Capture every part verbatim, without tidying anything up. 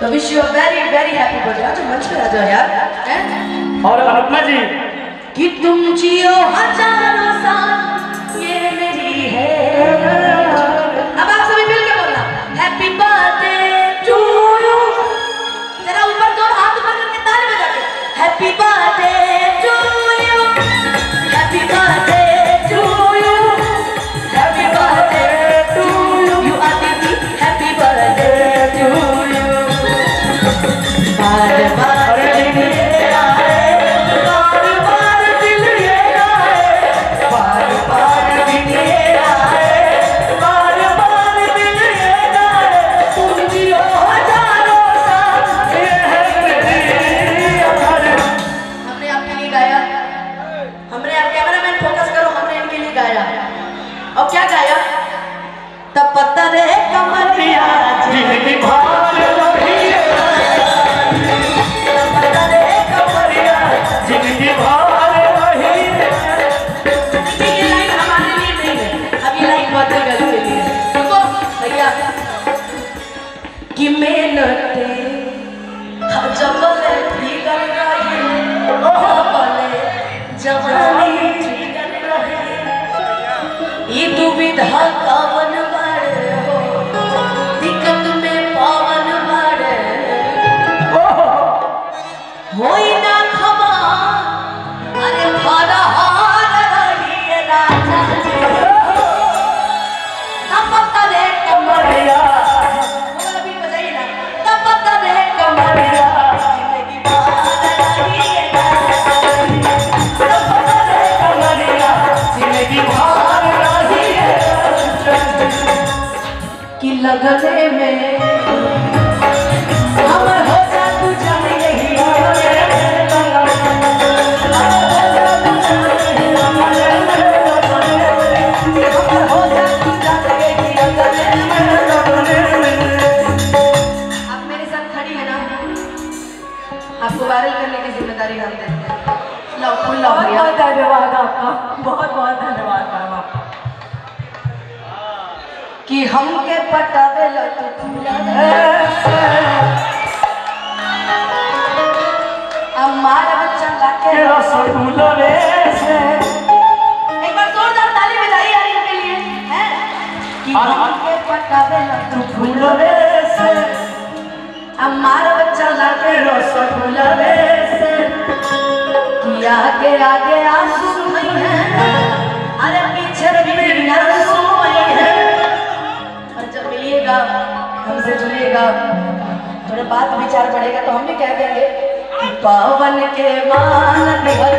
तो wish you a very very happy birthday. आज मंच पे आ जाओ यार। हैं? और अनुपमा जी कि तुम जियो हजारों साल ये मेरी है। अब आप सभी मिल के बोलना हैप्पी बर्थडे टू यू। जरा ऊपर दोनों हाथ ऊपर करके ताली बजा के happy birthday to you, happy birthday to you, happy birthday to you. You Aditi happy birthday to you. बार बार दिन ये आए, बार बार दिन ये आए, बार बार दिन ये आए, बार बार दिन ये आए। तुम जियो हजारों साल ये है मेरी अमर। हमने आपके लिए गाया, हमने आप कैमरामैन फोकस करो, हमने इनके लिए गाया। और क्या गाया? तब पता रे कमरिया जिंदगी भर रही है, तब पता रे कमरिया जिंदगी भर रही है। ये लाइन हमारे लिए नहीं है, अब ये लाइन बहुत गलत के लिए है। देखो भैया कि मेहनते जबले भीगल रही, जबले जवानी भीगल रही। ई दुविधा कवन बाड़े हो, दिक्कत में पवन बाड़े होई ना खबा। अरे फरहार रही राजा जी, तब पता रे कमरिया। अभी बजाइए ना, तब पता रे कमरिया जिंदगी भर रही है राजा जी, तब पता रे कमरिया जिंदगी भर रही है। कि लगने में हमर हो जा तू जान यही आपको वायरल करने की जिम्मेदारी हम देते हैं। लो फुल लो भैया। बहुत धन्यवाद आपका, बहुत बहुत धन्यवाद मैम आपका। कि हमके पटावे लो तू फूला हमार बच्चा लाके रसगुल्ला रे से। एक बार जोरदार ताली बजाइए यार इनके लिए, हैं? कि हमके पटावे लो तू फूला रे से, हमारा बच्चा लाके रसगुल्ला रे से। कि आगे आगे आंसू नहीं है, अरे पीछे भी आंसू नहीं है। और जब मिलिएगा हमसे जुड़िएगा, थोड़ा बात विचार बढ़ेगा तो हम भी कह देंगे कि पावन के मान निभर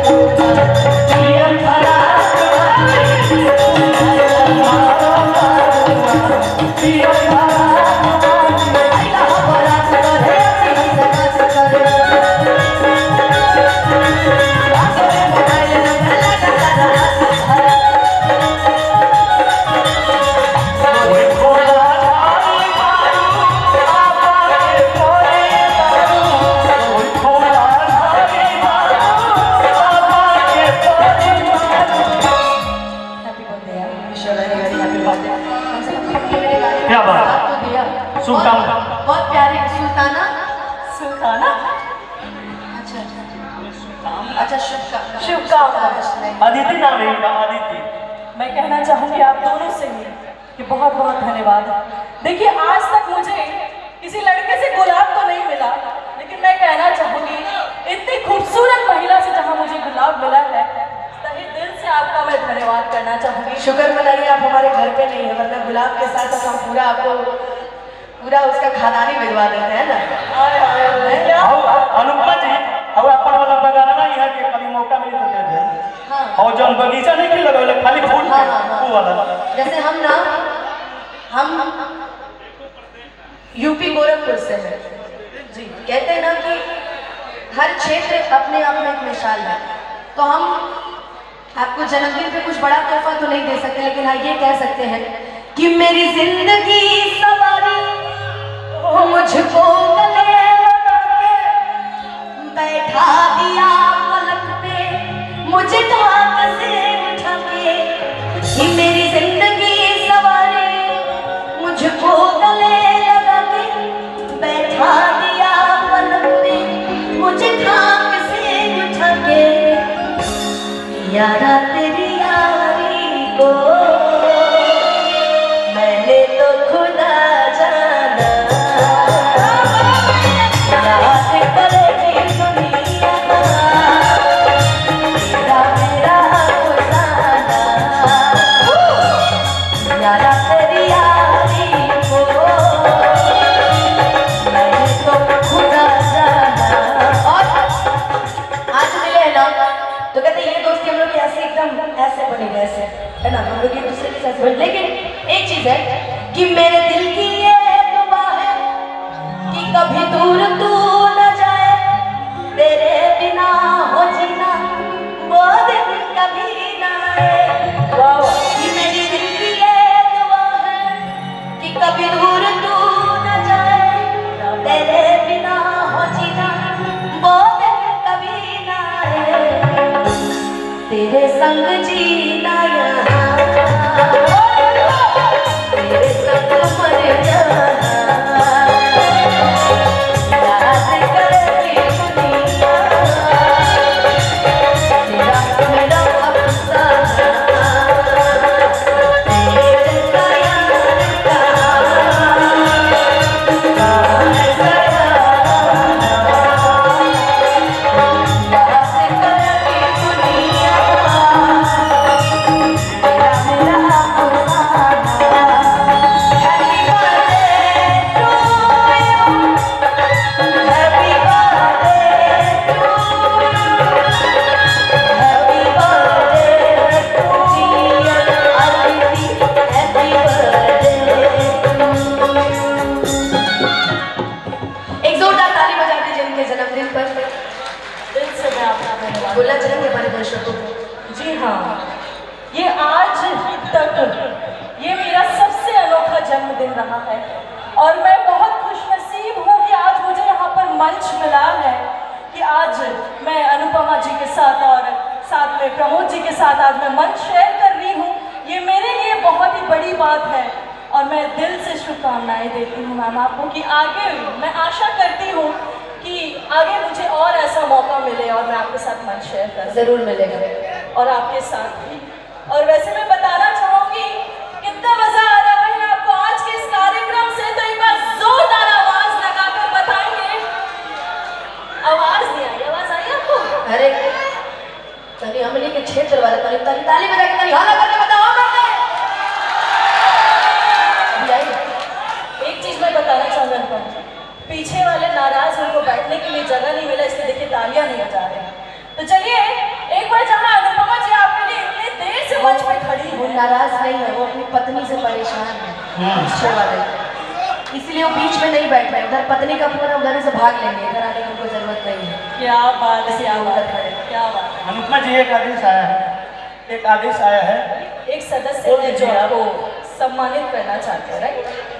सुल्ताना, बहुत प्यारी सुल्ताना। सुल्ताना अच्छा अच्छा शुभकामना शुभकामना। अदिति नाम है इनका, अदिति। मैं कहना चाहूंगी आप दोनों से ही कि बहुत बहुत धन्यवाद। देखिए आज तक मुझे किसी लड़के से गुलाब तो नहीं मिला, लेकिन मैं कहना चाहूंगी इतनी खूबसूरत महिला से जहां मुझे गुलाब मिला है, तहे दिल से आपका मैं धन्यवाद करना चाहूंगी। शुक्र मनाइए आप हमारे घर पे नहीं है, वरना गुलाब के साथ साथ हम पूरा आपको पूरा उसका खाना ही भिजवा देते हैं ना। अनुपमा जी अब अपन वाला बगाना ना यहाँ के कभी मौका मिले तो दे दे। हाँ। और जो बगीचा नहीं कि लगा खाली फूल हाँ, हाँ, हाँ। वो वाला। जैसे हम ना हम यूपी गोरखपुर से हैं जी। कहते हैं ना कि हर क्षेत्र अपने आप में एक मिसाल है। तो हम आपको जन्मदिन पे कुछ बड़ा तोहफा तो नहीं दे सकते, लेकिन हाँ ये कह सकते हैं कि मेरी जिंदगी सवारी मुझको गले लगा के बैठा दिया पलक पे, मुझे ढाक से उठा के। कि मेरी जिंदगी सवारी मुझको गले लगा के बैठा दिया यारा तेरी यारी को मैंने तो खुदा जाना, याद करेगी दुनिया तेरा मेरा अफसाना। यारा तेरी यारी को मैंने तो खुदा जाना। और आज मिले ना तो कहते ये दोस्ती हम लोग की ऐसे एकदम ऐसे बनी ऐसे है ना, हम लोग एक दूसरे के साथ बने। लेकिन एक चीज है कि मेरे दिल की ये दुआ है कि कभी दूर तू न जाए, तेरे बिना हो जीना वो दिन कभी ना आए। कि मेरे दिल की ये दुआ है कि कभी दूर तू न जाए, तेरे बिना हो जीना वो दिन कभी ना आए। तेरे संग जीना यहाँ, तेरे संग मर जाना, याद करेगी दुनिया तेरा मेरा अफसाना। तेरे जैसा यार कहाँ, कहाँ ऐसा यार, याद करेगी दुनिया तेरा मेरा अफसाना। Happy birthday to you, happy birthday to you, happy birthday to dear Aditi, happy birthday to you। एक जोरदार ताली बजा दीजिए इनके जन्मदिन पर। दिल से मैं आपका धन्यवाद बोलना चाहेंगे हमारे दर्शकों को? जी हाँ, ये आज तक ये मेरा सबसे अनोखा जन्मदिन रहा है और मैं बहुत खुशनसीब हूँ कि आज मुझे यहाँ पर मंच मिला है कि आज मैं अनुपमा जी के साथ और साथ में प्रमोद जी के साथ आज मैं मंच शेयर कर रही हूँ। ये मेरे लिए बहुत ही बड़ी बात है और मैं दिल से शुभकामनाएं देती हूँ मैम आपको कि आगे मैं आशा करती हूँ कि आगे मुझे और ऐसा मौका मिले और मैं आपके साथ मंच शेयर कर जरूर मिलेगा। और आपके साथ भी। और वैसे मैं बताना चाहूंगी कितना मजा आ रहा है आपको आज के इस कार्यक्रम से, तो एक बार जोरदार आवाज लगाकर बताएंगे। आवाज नहीं आई, आवाज आई आपको? अरे तभी हमने के क्षेत्र वाले ताली ताली ताली बजा के ताली हाला करके बताओ करके अभी आई। एक चीज मैं बताना चाहूंगा अनुपम जी, पीछे वाले नाराज उनको बैठने के लिए जगह नहीं मिला, इसलिए देखिए तालियां नहीं बजा रहे हैं। तो चलिए एक बार जहाँ अनुपमा जी आपके लिए इतनी देर से मंच पे खड़ी वो है, नाराज नहीं है, वो अपनी पत्नी से परेशान है पीछे वाले, इसलिए वो बीच में नहीं बैठ रहे। उधर पत्नी का फोन है, उधर से भाग लेंगे, इधर आने की उनको जरूरत नहीं है। क्या बात है, क्या बात है, खड़े क्या बात है। अनुपमा जी एक आदेश आया है, एक आदेश आया है। एक सदस्य है जो आपको सम्मानित करना चाहते हैं, राइट?